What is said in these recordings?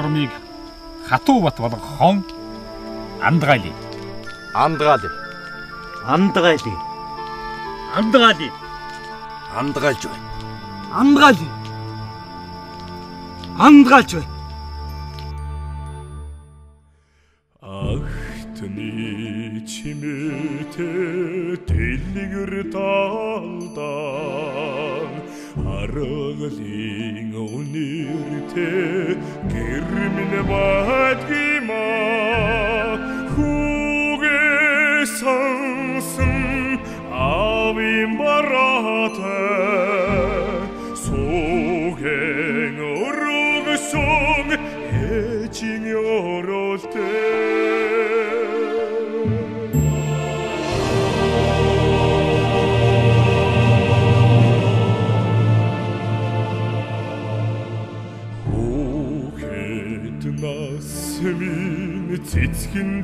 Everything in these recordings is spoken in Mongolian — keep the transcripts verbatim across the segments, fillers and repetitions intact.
журмыг Хатуубат болгох хон Андгаали. Андгаали. Андгаали. Андгаали. Андгаалж бай. Андгаали. Андгаалж бай. Ахтны чимээтэй дэлгэр талдан аргалын үнэртэй гэрмэн бадгимаа хүүгээ сансан авин бараатай суугэн өргөсөн ээжийн оролтой Насмин цэцгэнд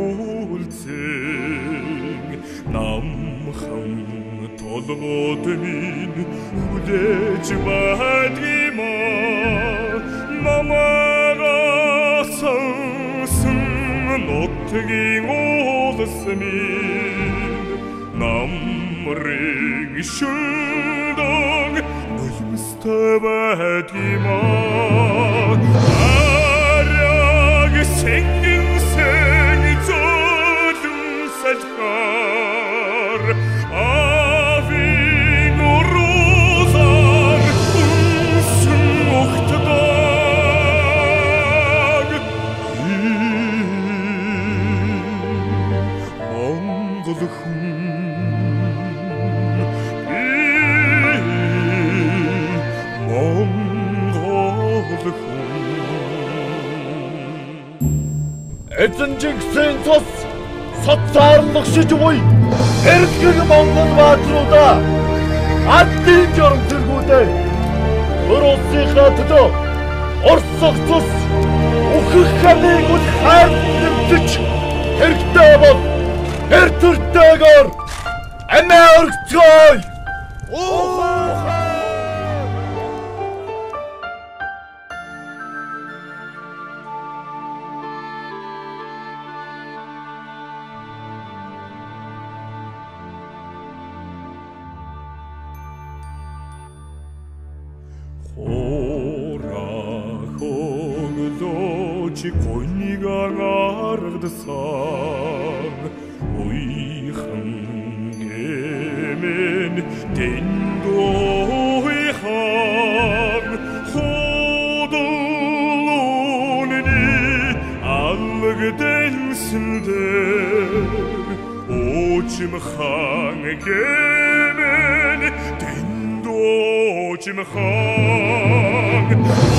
нүүлцэн намхан толгойд минь хүлээж байдгиймаа намайгаа сансан нутгийн улс минь намрын шүлдэг нулимстай байдгиймаа Singing, sing, zorgen, saltkar Aving og rosan, unsen oktedag I mangelhun I mangelhun Эзэн жигсэн цус соцаарлагшиж буй эрдгэг Монгол баатруудаа аддын журам тэргүүдээ өр улсынхаа төлөө орсох цус үхэх хамыг үл хайр нэмтэж хэрэгтэй бол хэр төртэйгээр амиа өргөцгөөй уухаа Чи койнига гаргадсан уйхан гэмэн дэндойхан ходолоны алгдэнсэндэр очимхан гэмэн дэндойчимхан